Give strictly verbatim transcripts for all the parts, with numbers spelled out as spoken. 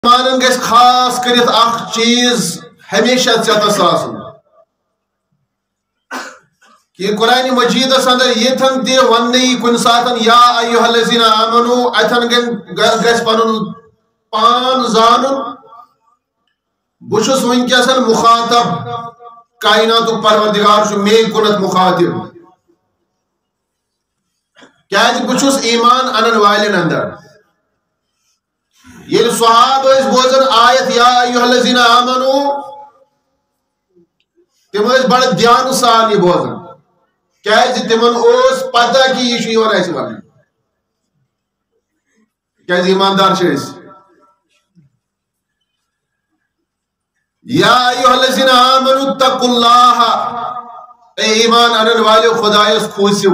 مسلمانن گژھِ خاص کٔرِتھ اکھ چیز ہمیشہ ژےٚ آسُن کہ قرآن مجیدس اندر یتھن تہِ وننٕے کُنہِ ساتن یا ایُہا الذین آمنو اتھن گژھِ پنُن پان زانُن بہٕ چھُس وٕنکیٚسن مخاطب کائناتُک پروردگار چھُ مے کُنتھ مخاطب کیازِ بہٕ چھُس ایمان انن والٮ۪ن اندر ییٚلہِ صحاب ٲسۍ بوزان آیت یا ایُہا الذین آمنو تِم ٲسۍ بڑٕ دھیانہٕ سان یہِ بوزان کیازِ تِمن اوس پتہ کہ یہ چھُ یِوان اَسہِ وننہٕ کیازِ ایماندار چھِ أسۍ یا ایُہا الذین آمنو اتقوا اللہ اے ایمان انن والٮ۪و خدایس کھوٗژِو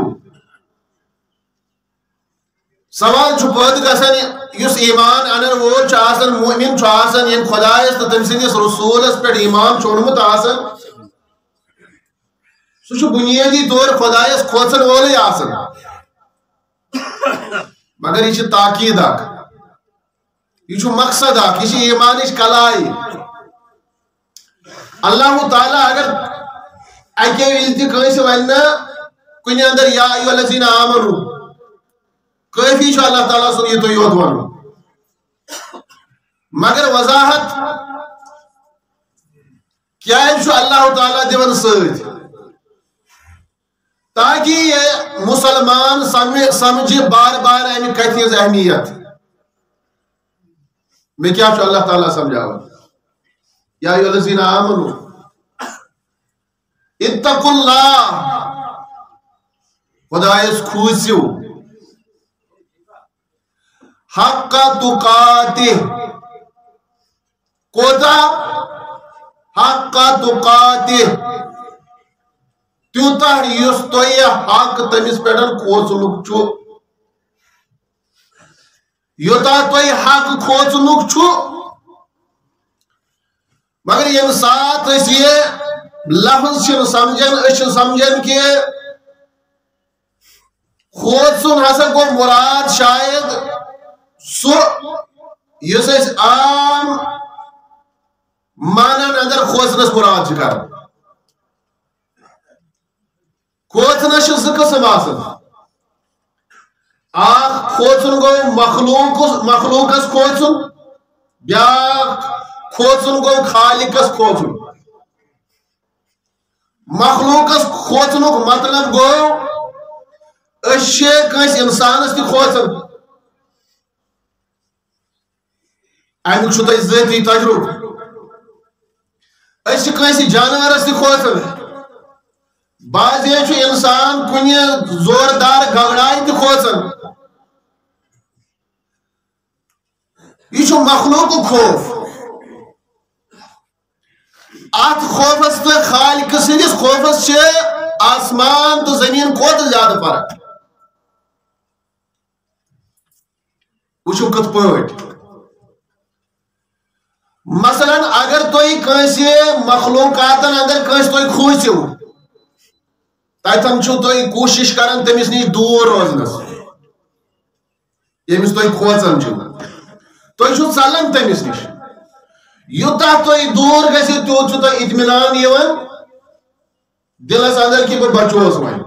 سوال چھُ پٲدٕ گژھان یُس ایمان انن وول چھُ آسان مؤمن چھُ آسان ییٚمۍ خدایس تہٕ تٔمۍ سٕنٛدِس رسوٗلس پٮ۪ٹھ ایمان چھُ اوٚنمُت آسان سُہ چھُ بُنیٲدی طور خدایس کھوژن وولٕے آسان مگر یہ چھِ تاکید اکھ یہ چھُ مقصد اکھ یہ چھِ ایمانٕچ کلاے اللہ تعالیٰ اگر اکے وِزِ تہِ کٲنٛسہِ ونہِ نہ کُنہِ اندر یا ایُہا الذین آمنو کٲفی چھُ اللہ تعالیٰ سُنٛد یُتُے یوت ونُن مگر وضاحت کیازِ چھُ اللہ تعالیٰ دِوان سۭتۍ تاکہ یہ مسلمان سمجھے بار بار امہِ کتھِ ہٕنٛز اہمیت مےٚ کیٛاہ چھُ اللہ تعالیٰ سمجھاوان یا ایُہا الذین آمنو اتقوا اللہ خدایس کھوٗژِو حق تقاتہ کوتاہ حق تقاتہ تیوتاہ یُس تۄہہِ حق تٔمِس پٮ۪ٹھ کھوژنُک چھُ یوتاہ تۄہہِ حق کھوژنُک چھُ مگر ییٚمہِ ساتہٕ أسۍ یہِ لفظ چھِنہٕ سمجھان أسۍ چھِ سمجھان کہِ کھوژُن ہسا گوٚو مُراد شاید سُہ یُس أسۍ عام مانن اندر کھوژنس مُراد چھِ کران کھوژنس چھِ زٕ قٕسم آسان اکھ کھوژُن گوٚو مخلوق مخلوقس کھوژُن بیاکھ کھوژُن گوٚو خالقس کھوژُن مخلوقس کھوژنُک مطلب گوٚو أسۍ چھِ کٲنٛسہِ انسانس تہِ کھوژان امیُک چھُ تۄہہِ ذٲتی تجرُبہٕ أسۍ چھِ کٲنٛسہِ جانورس تہِ کھوژان بعضے چھُ انسان کُنہِ زوردار گگڑایہِ تہِ کھوژان یہ چھُ مخلوقُک خوف اتھ خوفس تہٕ خالقہٕ سٕنٛدِس خوفس چھِ آسمان تہٕ زٔمیٖن کھۄتہٕ زیادٕ فرق وٕچھِو کِتھ پٲٹھۍ مثلاً اگر تُہۍ کٲنٛسہِ مخلوقاتن اندر کٲنٛسہِ تُہۍ کھوٗژِو تتھن چھُو تُہۍ کوٗشش کران تٔمِس نِش دوٗر روزنس ییٚمِس تُہۍ کھوژان چھِو تُہۍ چھِو ژلان تٔمِس نِش یوٗتاہ تُہۍ دوٗر گٔژھِو تیوٗت چھُو تۄہہِ اطمینان یِوان دِلس اندر کہ بہٕ بچوس وۄنۍ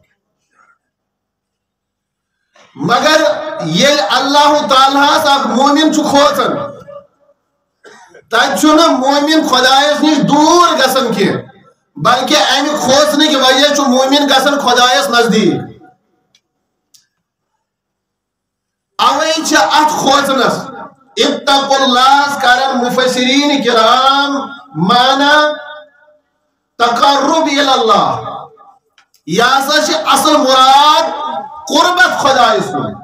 مگر ییٚلہِ اللہ تعالیٰ ہس اکھ مومن چھُ کھوژان تتہِ چھُنہٕ مومن خۄدایس نِش دوٗر گژھان کینٛہہ بلکہ امہِ کھوژنٕکۍ وجہ چھُ مومن گژھان خۄدایس نزدیٖک اوے چھِ اتھ کھوژنس اتقوا اللہ کرن مفسرین کرام مانا تقرب الی اللہ یہ ہسا چھِ اصل مراد قربت خۄدایس کُن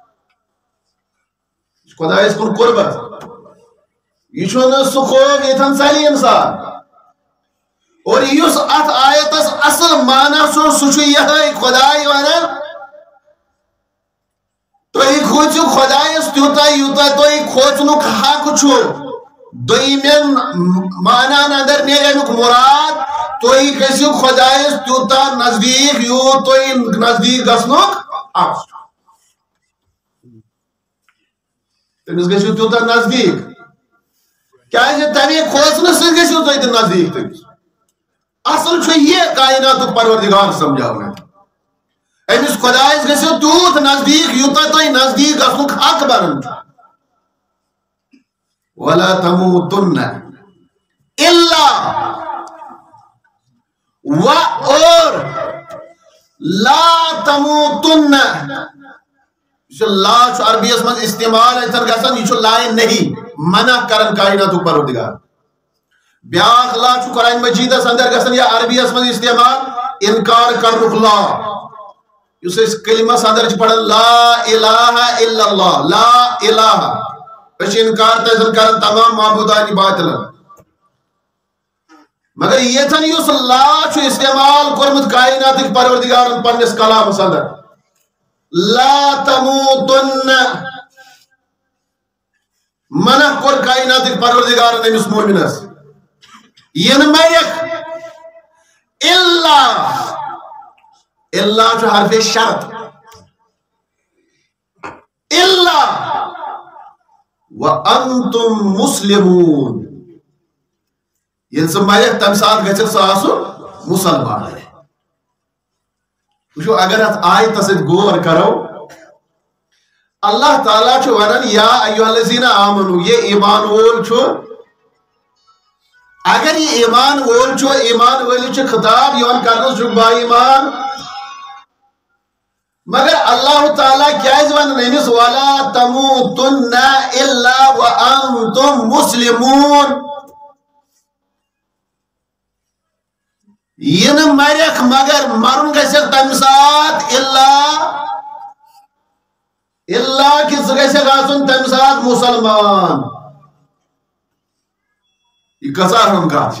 خۄدایس کُن قربت یہ چھُنہٕ سُہ خوف ییٚتھن ژلہِ انسان اور یُس اتھ آیتس اصل معنی چھُ سُہ چھُ یِہوٚے خۄداے ونان تُہۍ کھوٗژِو خۄدایس تیوٗتاہ یوٗتاہ تۄہہِ کھوژنُک حق چھُ دوٚیمٮ۪ن معنن اندر نیرِ امیُک مُراد تُہۍ گٔژھِو خۄدایس تیوٗتاہ نزدیٖک یوٗت تۄہہِ نزدیٖک گژھنُک حق چھُ تٔمِس گٔژھِو تیوٗتاہ نزدیٖک کیا تمے کھوسن سی گھو تھی نزدیک تمس اصل یہ کائنات پروردگار سمجھاؤن امس خدائس گھو تیوت نزدیک یوتہ تھی نزدیک گھنک حق بنان ولا تموتن الا و اور لا تموتن لا عربی من استعمال گھان یہ لائے نہیں منع کرن کائنات پروردگار بیاکھ لا قرآن مجیدس اندر گھان یا عربی من استعمال انکار کرنک لا اس اس کلمس اندر پڑھن لا الہ الا اللہ لا الہ اس انکار تیزن کرن تمام معبودان باطلن مگر یہ تھن یس لا استعمال کرمت کائنات پروردگارن پنس کلامس اندر لا تموتن منع کور کائنات پروردگارن امس مومنس ین مرک الا الا جو حرف شرط الا وانتم مسلمون ین سہ مرک تمہ سات گھر سہ آسن مسلمان وچھو اگر ات آیت ست غور کرو اللہ تعالیٰ چھو ونان یا ایوہ الذین آمنو یہ ایمان وول چھو اگر یہ ایمان وول چھو ایمان وول چھو خطاب یون کرنس چھو با ایمان مگر اللہ تعالیٰ کیا اس ونان امس ولا تموتن الا وانتم مسلمون ین مرک مگر مرن گھک تمہ سات الا اللہ کہ ثھک آسن تمہ سات مسلمان یہ کسا ہم کات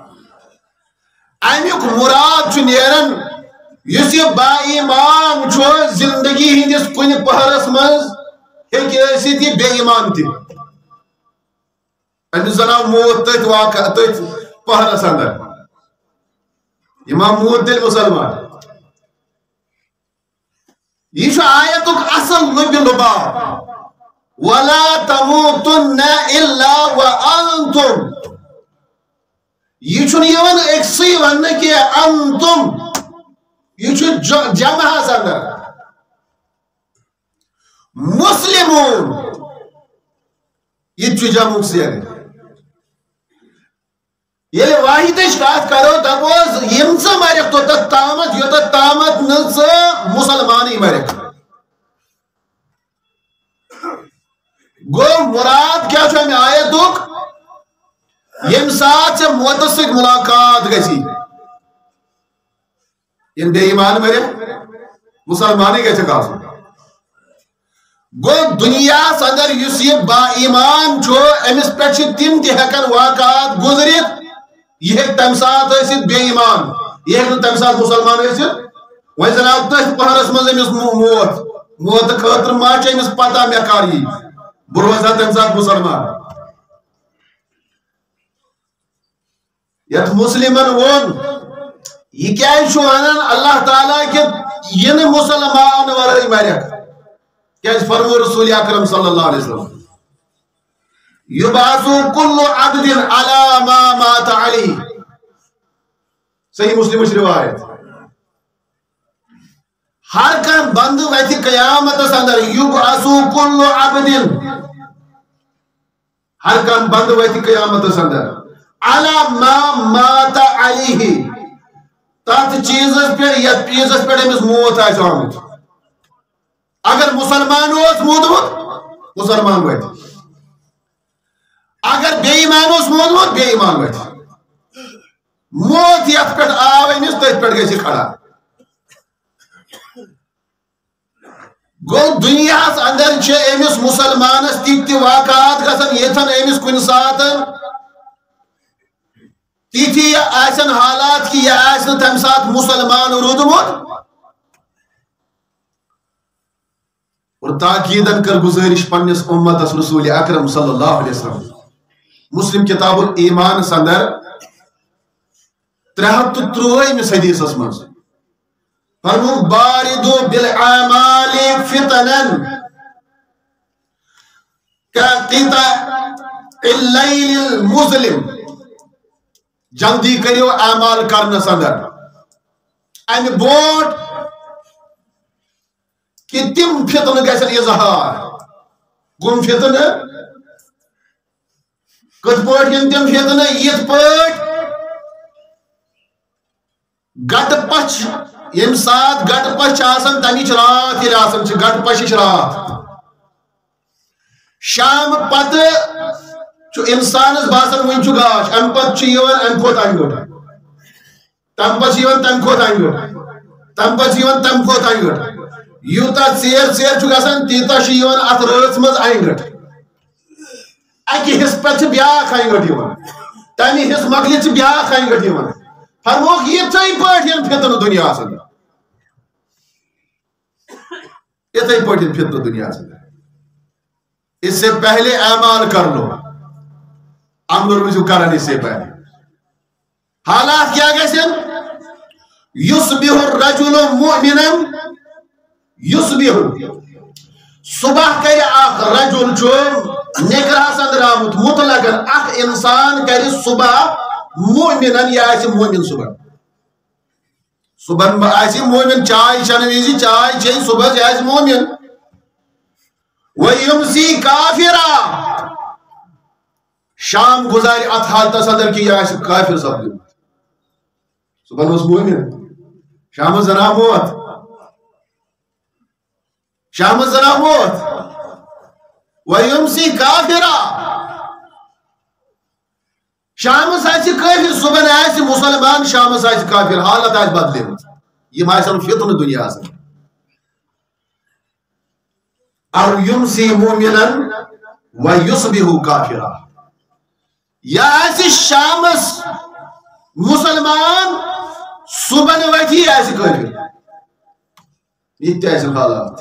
امیک مراد نیرن اس یہ با ایمان چھو زندگی ہندس کن پہرس مز ہیک یہ بے ایمان تہ امس زنا موت تت واقع تت پہرس اندر امام موت دل مسلمان یہ آیت اصل لب لباب ولا تموتن الا وانتم یہ یون اکسی ون کہ انتم یہ جمع اندر مسلمون یہ جمع سیاگ یہ واحد کات کرو دپوز یم سا مرک تو تک تامت یو تک تامت نہ مسلمانی مرک گو مراد کیا چھو ہمیں آیتک یم ساتھ سے موت سے ملاقات گسی یم بے ایمان مرک مسلمانی گئے چھکا سو گو دنیا اندر یس یہ با ایمان چھو امس پہ تم تہ ہیکن واقعات گزرت یہ تمہ سات بے ایمان یہ تمہ سات مسلمان وی جناب تھی پہرس مز امس موت موت خاطر ما امس پتہ مے کر یہ بہ روزا تمہ سات مسلمان یت مسلمن وون یہ کیا ونان اللہ تعالیٰ کہ یہ مسلمان ورائے مرک کیا فرمو رسول اکرم صلی اللہ علیہ وسلم یبعث کل عبد علی ما مات علیہ صحیح مسلم روایت ہر کان بند ویتی قیامت اندر یبعث کل عبد ہر کان بند ویتی قیامت اندر علی ما مات علیہ تات چیز پہ یا چیز پہ امس موت آئے آمت اگر مسلمان ہوس موت مسلمان ویتی اگر بے ایمان اس موت موت بے ایمان ویت موت یت پہ آو امس تھی پہ گی کھڑا گو دنیا اندر امس مسلمانس تیت واقعات گھن یتن امس کن سات تیتھی آسن حالات کہ یہ آسن تم سات مسلمان رودمت اور تاکیدن کر گزارش پنس امت رسول اکرم صلی اللہ علیہ وسلم مسلم کتاب الایمان سندر ترہت تروہم حدیث من فرمو باردو بالعمال فتنا كقطع اللیل المظلم جلدی کریو اعمال کرنس اندر امہ بوٹ کہ تم فتن گژھن اظہار گم فتن کت پٲٹھۍ ین تم فتن یت پٲٹھۍ گٹ پچھ یم سات گٹ پچھ آسان تمچ رات ییٚلہِ آسان چھ گٹ پچھچ رات شام پتہ چھ انسانس باسان ون چھ گاش ام پتہ چھ یوان ام کھوت ان گٹ تم پتہ چھ یوان تم کھوت ان گٹ تم پتہ چھ یوان تم کھوت ان گٹ یوتا ژیر ژیر چھ گژھان تیوتا چھ یوان اتھ رٲژ منٛز ان گٹ اکہ حصہٕ پتہٕ چھ بیاکھ ان گٹ یوان تمہ حصہٕ مۄکلِتھ چھ بیاکھ ان گٹ یوان فرموک یِتھٕے پٲٹھۍ ین فتنہٕ دُنیاہس اندر یِتھٕے پٲٹھۍ ین فتنہٕ دُنیاہس اندر اس سے پہلے اعمال کر لو عمل روزو کرن اس سے پہلے حالات کیا گژھن یصبح الرجل مؤمنا یصبح صبح کر اخ رجل چھ نکرہس اندر آمت مطلقاً اخ انسان کر صبح مؤمنا یہ آسہِ مومن صبح صبح آسہِ مومن چائے چنہ وزِ چائے چیٚیہِ صبح یہ آسہِ مومن وَيُمْسِي كَافِرًا شام گزار ات حالتس اندر کہ یہ آسہِ کافر سپدمت صبح اوس مومن شام زنا موت شام زنا موت وَيُمْسِي كَافِرًا شام آسہِ کافر صبح آسہِ مسلمان شام آسہِ کافر حالت آسہِ بدلیمٕژ یِم آسن فتنہٕ دُنیاہس اندر او یمسی مومنا ویصبح کافرا یا آسہِ شامس مسلمان صبح وتھی آسہِ کافر یہ تہِ آسن حالات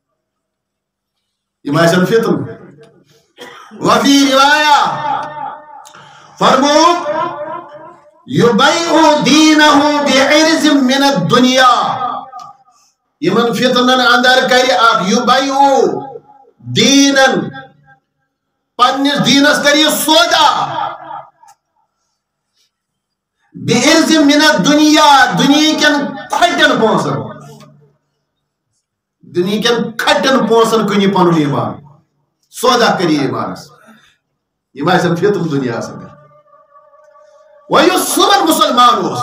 یِم آسن فتن وفی روایہ فرمو یبیع دینہ بعرض من الدنیا یمن فتنن اندر کر اخ یبیع دینن پنس دینس کر یہ سودا بعرض من الدنیا دنیا کن کھٹن پونسن دنیا کن کھٹن پونسن کنی پنن ایمان سودا کری ایمانس یہ آسن فتن دنیا اندر وہی صبح مسلمان اس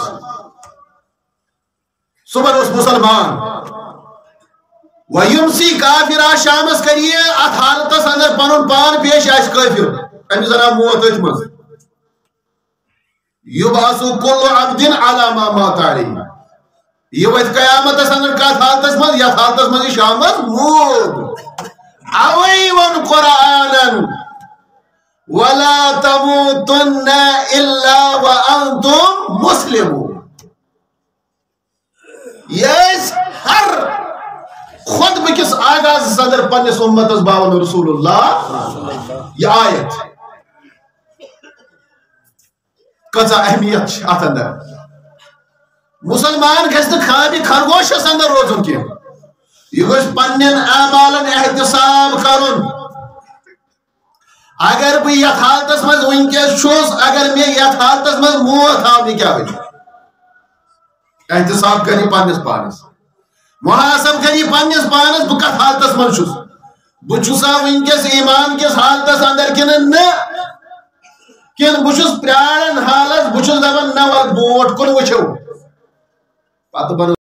صبح اس مسلمان وَيُمْسِي كَافِرًا شامس کریے ات حالتس اندر پنن پان پیش آس کافر امس زنا موت ات مز یبعث كل عبد على ما مات عليه یہ وت قیامتس اندر کت حالتس مز یت حالتس مز شامس موت اوی ون قرآنا وَلَا تَمُوتُنَّ إِلَّا وَأَنْتُمْ مُسْلِمُونَ یہ ہر خطبہ کس آغاز صدر پنس امتس باون رسول اللہ یہ آیت کچا اہمیت ات اندر مسلمان گھس نہ خالی خرگوشس اندر روزن کی یہ گھس پنن اعمالن احتساب کرن اگر بہ یت حالتس مز ونکس چھس اگر میں یت حالتس مز موت آو کیا بنی احتساب کری پنس پانس محاسب کری پنس پانس بہ کت حالتس مز چھس بہ چھسا ونکس ایمان کس حالتس اندر کن نہ کن بہ چھس پرارن حالت بہ چھس دپان نہ ول بوٹ کن وچھو پتہ